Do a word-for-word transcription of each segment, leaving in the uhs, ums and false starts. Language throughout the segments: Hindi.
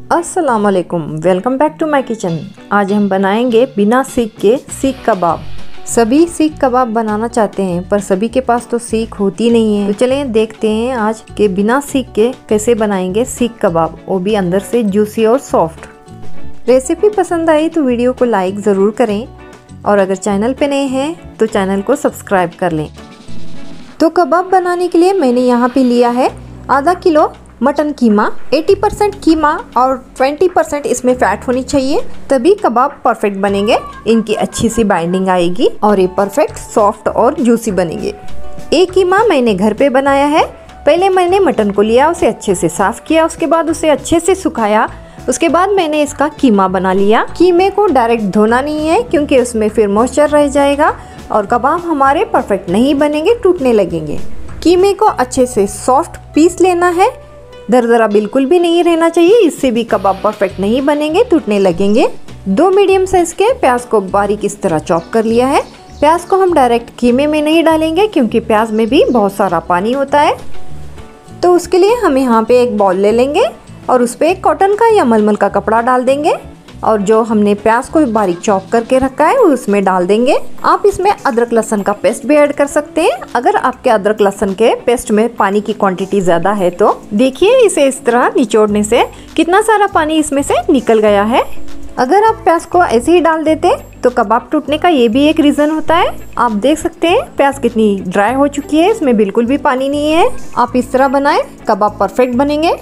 अस्सलाम वालेकुम, welcome back to my kitchen. आज हम बनाएंगे बिना सीख के सीख कबाब। सभी सीख कबाब बनाना चाहते हैं पर सभी के पास तो सीख होती नहीं है। तो चलें देखते हैं आज के बिना सीख के कैसे बनाएंगे सीख कबाब, वो भी अंदर से जूसी और सॉफ्ट। रेसिपी पसंद आई तो वीडियो को लाइक ज़रूर करें और अगर चैनल पे नए हैं तो चैनल को सब्सक्राइब कर लें। तो कबाब बनाने के लिए मैंने यहाँ पे लिया है आधा किलो मटन कीमा। अस्सी परसेंट कीमा और बीस परसेंट इसमें फैट होनी चाहिए, तभी कबाब परफेक्ट बनेंगे। इनकी अच्छी सी बाइंडिंग आएगी और ये परफेक्ट सॉफ्ट और जूसी बनेंगे। एक कीमा मैंने घर पे बनाया है। पहले मैंने मटन को लिया, उसे अच्छे से साफ़ किया, उसके बाद उसे अच्छे से सुखाया। उसके बाद मैंने इसका कीमा बना लिया। कीमे को डायरेक्ट धोना नहीं है क्योंकि उसमें फिर मॉइस्चर रह जाएगा और कबाब हमारे परफेक्ट नहीं बनेंगे, टूटने लगेंगे। कीमे को अच्छे से सॉफ्ट पीस लेना है, दरदरा बिल्कुल भी नहीं रहना चाहिए, इससे भी कबाब परफेक्ट नहीं बनेंगे, टूटने लगेंगे। दो मीडियम साइज के प्याज को बारीक इस तरह चॉप कर लिया है। प्याज को हम डायरेक्ट कीमे में नहीं डालेंगे क्योंकि प्याज में भी बहुत सारा पानी होता है। तो उसके लिए हम यहाँ पे एक बाउल ले लेंगे और उस पर एक कॉटन का या मलमल का कपड़ा डाल देंगे और जो हमने प्याज को बारीक चॉप करके रखा है वो उसमें डाल देंगे। आप इसमें अदरक लहसुन का पेस्ट भी ऐड कर सकते हैं अगर आपके अदरक लहसुन के पेस्ट में पानी की क्वांटिटी ज़्यादा है तो। देखिए इसे इस तरह निचोड़ने से कितना सारा पानी इसमें से निकल गया है। अगर आप प्याज को ऐसे ही डाल देते तो कबाब टूटने का ये भी एक रीज़न होता है। आप देख सकते हैं प्याज कितनी ड्राई हो चुकी है, इसमें बिल्कुल भी पानी नहीं है। आप इस तरह बनाएं, कबाब परफेक्ट बनेंगे।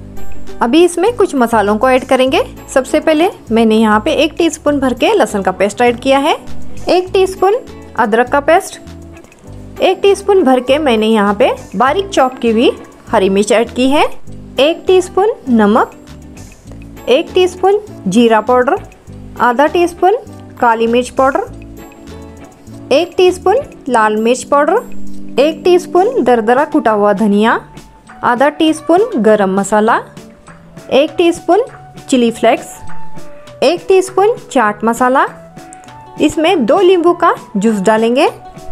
अभी इसमें कुछ मसालों को ऐड करेंगे। सबसे पहले मैंने यहाँ पे एक टीस्पून भर के लहसुन का पेस्ट ऐड किया है, एक टीस्पून अदरक का पेस्ट, एक टीस्पून भर के मैंने यहाँ पे बारीक चॉप की हुई हरी मिर्च ऐड की है, एक टीस्पून नमक, एक टीस्पून जीरा पाउडर, आधा टीस्पून काली मिर्च पाउडर, एक टीस्पून लाल मिर्च पाउडर, एक टीस्पून दरदरा कुटा हुआ धनिया, आधा टीस्पून गरम मसाला, एक टीस्पून चिली फ्लेक्स, एक टीस्पून चाट मसाला। इसमें दो नींबू का जूस डालेंगे,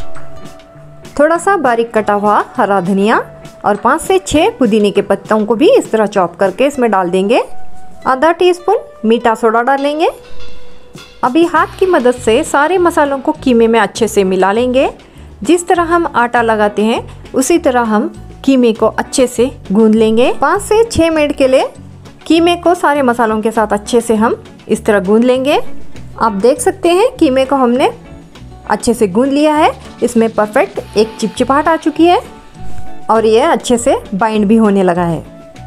थोड़ा सा बारीक कटा हुआ हरा धनिया और पाँच से छः पुदीने के पत्तों को भी इस तरह चॉप करके इसमें डाल देंगे। आधा टीस्पून मीठा सोडा डालेंगे। अभी हाथ की मदद से सारे मसालों को कीमे में अच्छे से मिला लेंगे। जिस तरह हम आटा लगाते हैं उसी तरह हम कीमे को अच्छे से गूंद लेंगे। पाँच से छः मिनट के लिए कीमे को सारे मसालों के साथ अच्छे से हम इस तरह गूंद लेंगे। आप देख सकते हैं कीमे को हमने अच्छे से गूंद लिया है। इसमें परफेक्ट एक चिपचिपाहट आ चुकी है और ये अच्छे से बाइंड भी होने लगा है।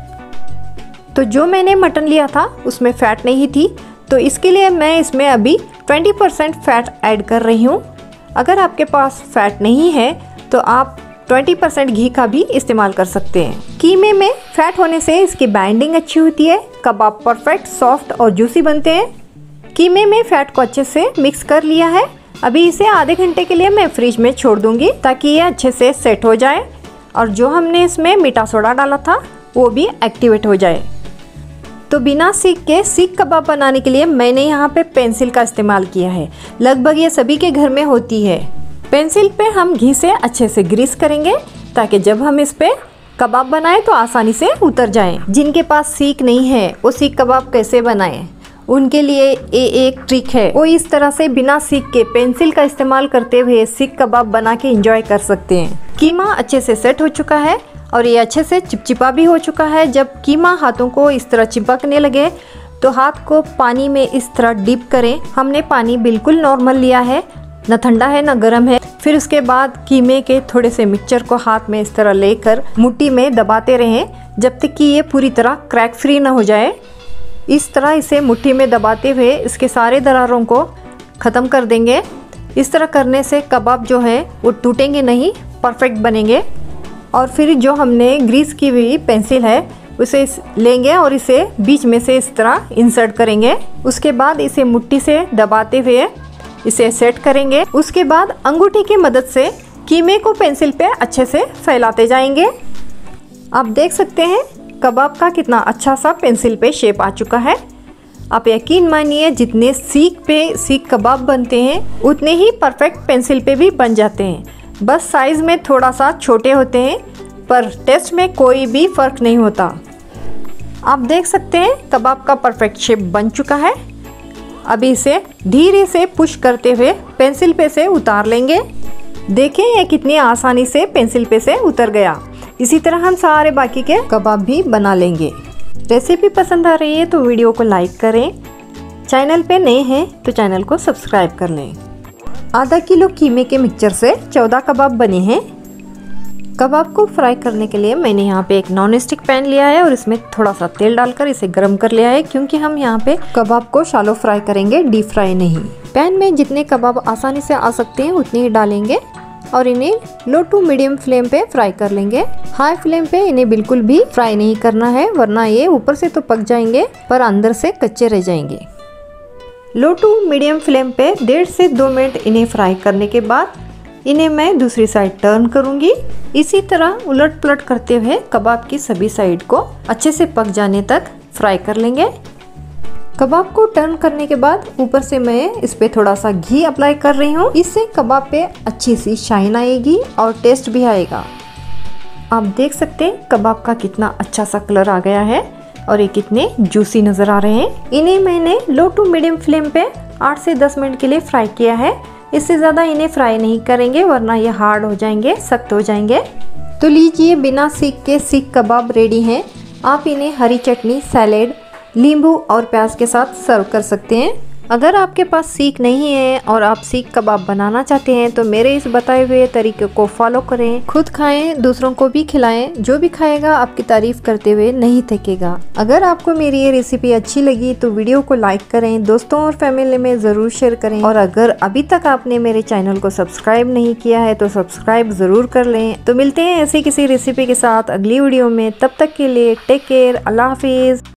तो जो मैंने मटन लिया था उसमें फ़ैट नहीं थी, तो इसके लिए मैं इसमें अभी बीस परसेंट फ़ैट ऐड कर रही हूँ। अगर आपके पास फ़ैट नहीं है तो आप बीस परसेंट घी का भी इस्तेमाल कर सकते हैं। कीमे में फैट होने से इसकी बाइंडिंग अच्छी होती है, कबाब परफेक्ट सॉफ्ट और जूसी बनते हैं। कीमे में फैट को अच्छे से मिक्स कर लिया है। अभी इसे आधे घंटे के लिए मैं फ्रिज में छोड़ दूंगी ताकि ये अच्छे से सेट हो जाए और जो हमने इसमें मीठा सोडा डाला था वो भी एक्टिवेट हो जाए। तो बिना सीख के सीख कबाब बनाने के लिए मैंने यहाँ पे पेंसिल का इस्तेमाल किया है। लगभग ये सभी के घर में होती है। पेंसिल पे हम घी से अच्छे से ग्रीस करेंगे ताकि जब हम इस पे कबाब बनाएं तो आसानी से उतर जाएं। जिनके पास सीख नहीं है वो सीख कबाब कैसे बनाएं, उनके लिए ये एक ट्रिक है। वो इस तरह से बिना सीख के पेंसिल का इस्तेमाल करते हुए सीख कबाब बना के एंजॉय कर सकते हैं। कीमा अच्छे से सेट हो चुका है और ये अच्छे से चिपचिपा भी हो चुका है। जब कीमा हाथों को इस तरह चिपकने लगे तो हाथ को पानी में इस तरह डिप करें। हमने पानी बिल्कुल नॉर्मल लिया है, न ठंडा है न गर्म है। फिर उसके बाद कीमे के थोड़े से मिक्सचर को हाथ में इस तरह लेकर मुट्ठी में दबाते रहें जब तक कि ये पूरी तरह क्रैक फ्री ना हो जाए। इस तरह इसे मुट्ठी में दबाते हुए इसके सारे दरारों को ख़त्म कर देंगे। इस तरह करने से कबाब जो है वो टूटेंगे नहीं, परफेक्ट बनेंगे। और फिर जो हमने ग्रीस की हुई पेंसिल है उसे लेंगे और इसे बीच में से इस तरह इंसर्ट करेंगे। उसके बाद इसे मुट्ठी से दबाते हुए इसे सेट करेंगे। उसके बाद अंगूठी की मदद से कीमे को पेंसिल पे अच्छे से फैलाते जाएंगे। आप देख सकते हैं कबाब का कितना अच्छा सा पेंसिल पे शेप आ चुका है। आप यकीन मानिए जितने सीख पे सीख कबाब बनते हैं उतने ही परफेक्ट पेंसिल पे भी बन जाते हैं। बस साइज़ में थोड़ा सा छोटे होते हैं पर टेस्ट में कोई भी फ़र्क नहीं होता। आप देख सकते हैं कबाब का परफेक्ट शेप बन चुका है। अभी इसे धीरे से पुश करते हुए पेंसिल पे से उतार लेंगे। देखें ये कितनी आसानी से पेंसिल पे से उतर गया। इसी तरह हम सारे बाकी के कबाब भी बना लेंगे। रेसिपी पसंद आ रही है तो वीडियो को लाइक करें। चैनल पे नए हैं तो चैनल को सब्सक्राइब कर लें। आधा किलो कीमे के मिक्सचर से चौदह कबाब बने हैं। कबाब को फ्राई करने के लिए मैंने यहाँ पे एक नॉन स्टिक पैन लिया है और इसमें थोड़ा सा तेल डालकर इसे गर्म कर लिया है, क्योंकि हम यहाँ पे कबाब को शैलो फ्राई करेंगे, डीप फ्राई नहीं। पैन में जितने कबाब आसानी से आ सकते हैं उतने ही डालेंगे और इन्हें लो टू मीडियम फ्लेम पे फ्राई कर लेंगे। हाई फ्लेम पे इन्हें बिल्कुल भी फ्राई नहीं करना है, वरना ये ऊपर से तो पक जाएंगे पर अंदर से कच्चे रह जाएंगे। लो टू मीडियम फ्लेम पे डेढ़ से दो मिनट इन्हें फ्राई करने के बाद इन्हें मैं दूसरी साइड टर्न करूंगी। इसी तरह उलट पुलट करते हुए कबाब की सभी साइड को अच्छे से पक जाने तक फ्राई कर लेंगे। कबाब को टर्न करने के बाद ऊपर से मैं इस पे थोड़ा सा घी अप्लाई कर रही हूँ। इससे कबाब पे अच्छी सी शाइन आएगी और टेस्ट भी आएगा। आप देख सकते हैं कबाब का कितना अच्छा सा कलर आ गया है और ये कितने जूसी नज़र आ रहे हैं। इन्हें मैंने लो टू मीडियम फ्लेम पे आठ से दस मिनट के लिए फ्राई किया है। इससे ज़्यादा इन्हें फ्राई नहीं करेंगे, वरना ये हार्ड हो जाएंगे, सख्त हो जाएंगे। तो लीजिए, बिना सीख के सीख कबाब रेडी हैं। आप इन्हें हरी चटनी, सैलेड, नींबू और प्याज के साथ सर्व कर सकते हैं। अगर आपके पास सीख नहीं है और आप सीख कबाब बनाना चाहते हैं तो मेरे इस बताए हुए तरीके को फॉलो करें। खुद खाएं, दूसरों को भी खिलाएं। जो भी खाएगा आपकी तारीफ करते हुए नहीं थकेगा। अगर आपको मेरी ये रेसिपी अच्छी लगी तो वीडियो को लाइक करें, दोस्तों और फैमिली में ज़रूर शेयर करें। और अगर अभी तक आपने मेरे चैनल को सब्सक्राइब नहीं किया है तो सब्सक्राइब ज़रूर कर लें। तो मिलते हैं ऐसी किसी रेसिपी के साथ अगली वीडियो में। तब तक के लिए टेक केयर, अल्लाह हाफिज़।